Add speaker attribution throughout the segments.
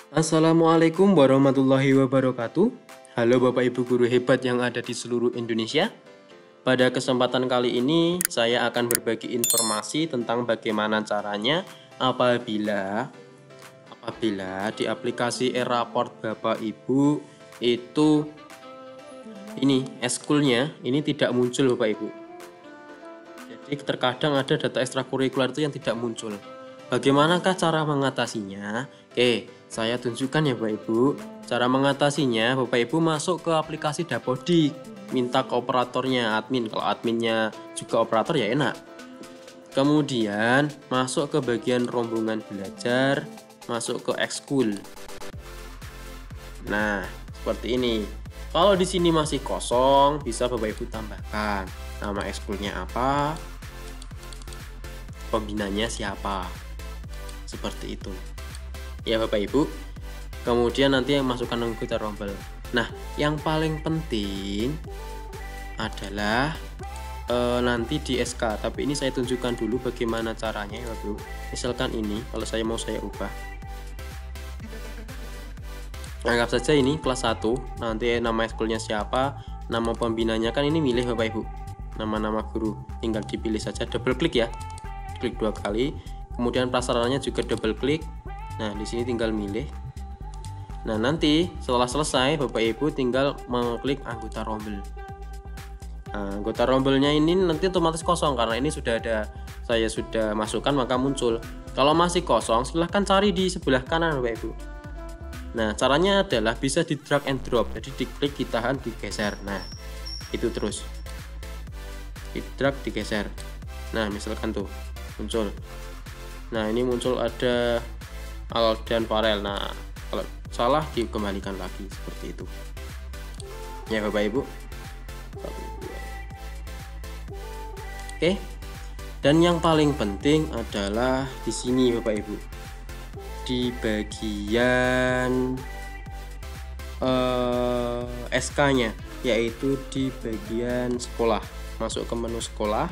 Speaker 1: Assalamualaikum warahmatullahi wabarakatuh. Halo Bapak Ibu guru hebat yang ada di seluruh Indonesia. Pada kesempatan kali ini saya akan berbagi informasi tentang bagaimana caranya apabila di aplikasi e-raport Bapak Ibu itu eskulnya ini tidak muncul Bapak Ibu. Jadi terkadang ada data ekstrakurikuler itu yang tidak muncul. Bagaimanakah cara mengatasinya? Oke, saya tunjukkan ya Bapak Ibu. Cara mengatasinya, Bapak Ibu masuk ke aplikasi Dapodik, minta ke operatornya, admin. Kalau adminnya juga operator ya enak. Kemudian masuk ke bagian rombongan belajar, masuk ke ekskul. Nah, seperti ini. Kalau di sini masih kosong, bisa Bapak Ibu tambahkan nama ekskulnya apa, pembinanya siapa. Seperti itu ya Bapak Ibu. Kemudian nanti yang masukkan anggota rombel. Nah, yang paling penting adalah nanti di SK, tapi ini saya tunjukkan dulu bagaimana caranya ya Bapak Ibu. Misalkan ini, kalau saya ubah, anggap saja ini kelas 1, nanti nama ekskulnya siapa, nama pembinanya kan ini milih Bapak Ibu, nama-nama guru, tinggal dipilih saja, double klik ya, klik 2 kali. Kemudian prasarannya juga double klik. Nah, di sini tinggal milih. Nah, nanti setelah selesai Bapak Ibu tinggal mengklik anggota rombel. Nah, anggota rombelnya ini nanti otomatis kosong karena ini saya sudah masukkan maka muncul. Kalau masih kosong silahkan cari di sebelah kanan Bapak Ibu. Nah, caranya adalah bisa di drag and drop. Jadi diklik, ditahan, digeser. Nah, itu terus. Di drag, digeser. Nah, misalkan tuh muncul. Nah, ini muncul ada Al dan Farel. Nah, kalau salah dikembalikan lagi seperti itu. Ya Bapak Ibu. Oke. Dan yang paling penting adalah di sini Bapak Ibu. Di bagian SK-nya, yaitu di bagian sekolah. Masuk ke menu sekolah.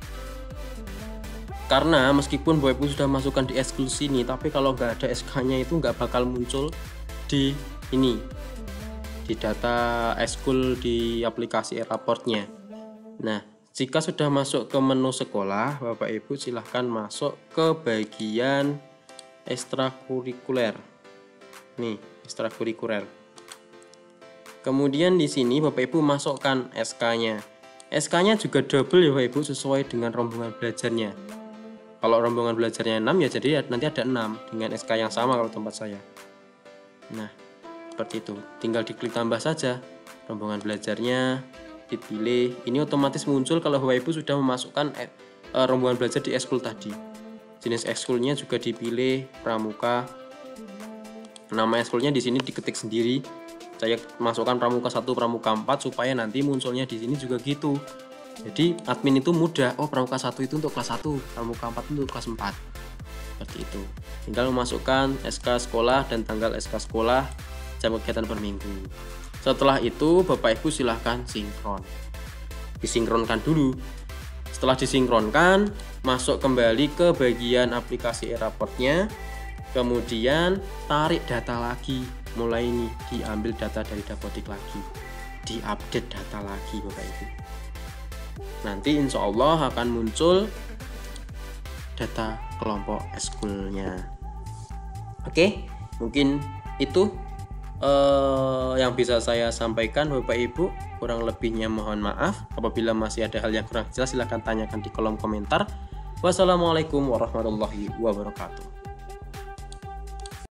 Speaker 1: Karena meskipun Bapak Ibu sudah masukkan di ekskul sini, tapi kalau nggak ada SK-nya itu nggak bakal muncul di ini, di data ekskul di aplikasi e-raportnya. Nah, jika sudah masuk ke menu sekolah, Bapak Ibu silahkan masuk ke bagian ekstrakurikuler. Nih, ekstrakurikuler. Kemudian di sini Bapak Ibu masukkan SK-nya. SK-nya juga double ya Bapak Ibu sesuai dengan rombongan belajarnya. Kalau rombongan belajarnya 6 ya jadi nanti ada 6 dengan SK yang sama kalau tempat saya. Nah, seperti itu. Tinggal diklik tambah saja rombongan belajarnya, dipilih. Ini otomatis muncul kalau Bapak Ibu sudah memasukkan rombongan belajar di ekskul tadi. Jenis ekskulnya juga dipilih pramuka. Nama ekskulnya di sini diketik sendiri. Saya masukkan pramuka 1, pramuka 4 supaya nanti munculnya di sini juga gitu. Jadi admin itu mudah, oh pramuka 1 itu untuk kelas 1, pramuka 4 untuk kelas 4. Seperti itu. Tinggal memasukkan SK sekolah dan tanggal SK sekolah, jam kegiatan per minggu. Setelah itu Bapak Ibu silahkan sinkron. Disinkronkan dulu. Setelah disinkronkan, masuk kembali ke bagian aplikasi e-raportnya. Kemudian tarik data lagi. Mulai ini diambil data dari Dapodik lagi. Diupdate data lagi Bapak Ibu. Nanti insya Allah akan muncul data kelompok ekskulnya. Oke, mungkin itu yang bisa saya sampaikan Bapak Ibu. Kurang lebihnya mohon maaf. Apabila masih ada hal yang kurang jelas silahkan tanyakan di kolom komentar. Wassalamualaikum warahmatullahi wabarakatuh.